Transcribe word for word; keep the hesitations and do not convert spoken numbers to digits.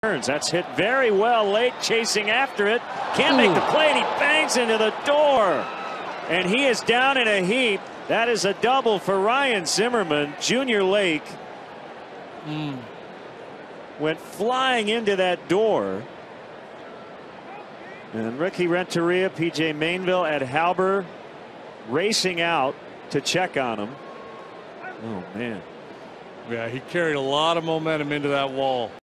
That's hit very well late, chasing after it. Can't make the play, and he bangs into the door. And he is down in a heap. That is a double for Ryan Zimmerman. Junior Lake mm. went flying into that door. And Ricky Renteria, P J Mainville, Ed Halber racing out to check on him. Oh, man. Yeah, he carried a lot of momentum into that wall.